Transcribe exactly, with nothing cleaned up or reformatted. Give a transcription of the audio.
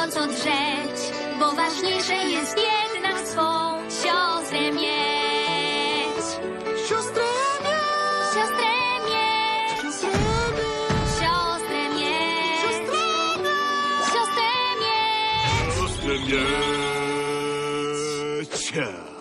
co drzeć, bo ważniejsze jest jednak swą siostrę mieć. Siostrę mieć! Siostrę mieć! Siostrę mieć! Siostrę mieć! Siostrę mieć! Siostrę mieć! Siostrę mieć!